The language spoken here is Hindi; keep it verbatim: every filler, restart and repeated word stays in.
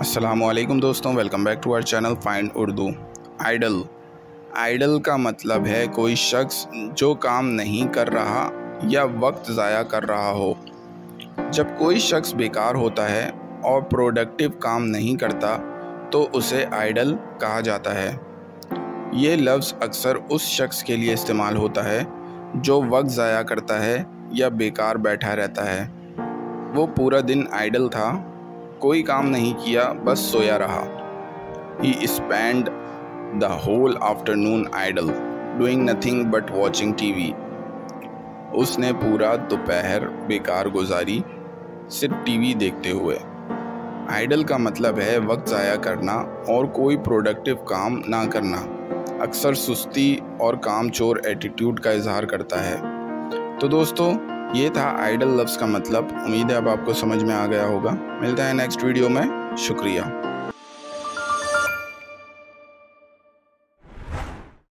अस्सलामुअलैकुम दोस्तों, welcome back to our channel find Urdu. Idol idol का मतलब है कोई शख्स जो काम नहीं कर रहा या वक्त ज़ाया कर रहा हो। जब कोई शख्स बेकार होता है और प्रोडक्टिव काम नहीं करता तो उसे आइडल कहा जाता है। ये लफ्ज़ अक्सर उस शख्स के लिए इस्तेमाल होता है जो वक्त ज़ाया करता है या बेकार बैठा रहता है। वो पूरा दिन आइडल था, कोई काम नहीं किया, बस सोया रहा। He spent the whole afternoon idle, doing nothing but watching T V. उसने पूरा दोपहर बेकार गुजारी, सिर्फ टीवी देखते हुए। आइडल का मतलब है वक्त ज़ाया करना और कोई प्रोडक्टिव काम ना करना। अक्सर सुस्ती और कामचोर एटीट्यूड का इजहार करता है। तो दोस्तों, ये था आइडल लफ्ज़ का मतलब। उम्मीद है अब आपको समझ में आ गया होगा। मिलता है नेक्स्ट वीडियो में। शुक्रिया।